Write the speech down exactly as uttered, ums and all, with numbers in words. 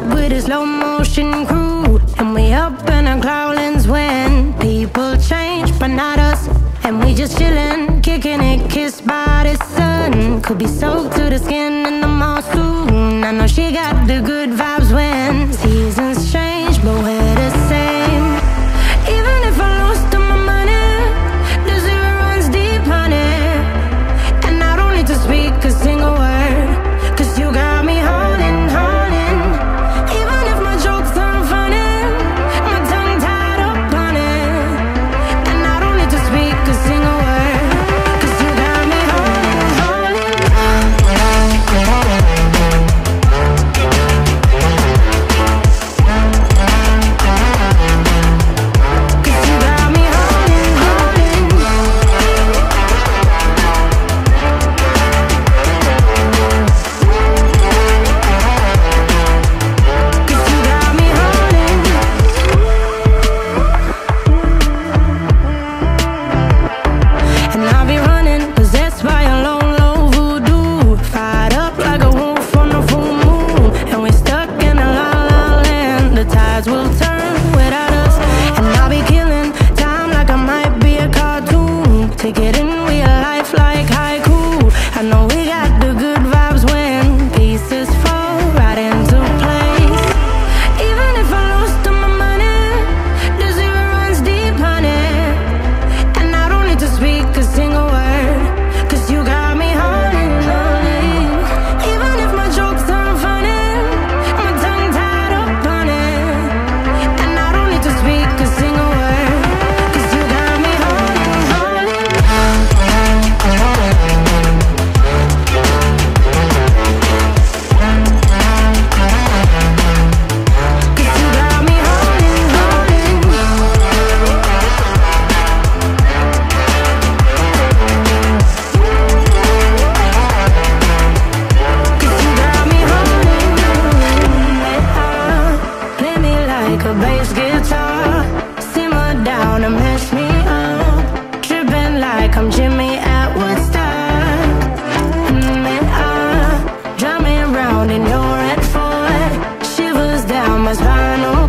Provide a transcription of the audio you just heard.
with a slow motion crew, and we up in our growlings when people change, but not us. And we just chillin', kicking it, kissed by the sun. Could be soaked to the skin in the mall soon. I know she got the good vibes when seasons change, but we're the same. Even if I lost all my money, the zero runs deep, honey. And I don't need to speak a single word, 'cause you got me holding, holding. Even if my jokes aren't funny, my tongue tied up on it. And I don't need to speak a single word, 'cause you got me holding, holding. 'Cause you got me holding, and I'll be running, possessed by a low, low voodoo. Fired up like a wolf on a full moon, and we're stuck in a la la land. The tides will turn without us, and I'll be killing time like I might be a cartoon. Take it in real life like haiku. I know we got the good vibes when pieces fall right into place. Even if I lost all my money, the zero runs deep, honey. And I don't need to speak a single word, 'cause you got me holding, holding. Even if my jokes aren't funny, my tongue tied up on it. And I don't need to speak a single word, 'cause you got me holding, holding. 'Cause you got me holding, play me like a bass guitar, simmer down and mess me up, tripping like I'm Jimmy at Woodstock. Mm, and I, drumming round in your red Ford, shivers down my spine.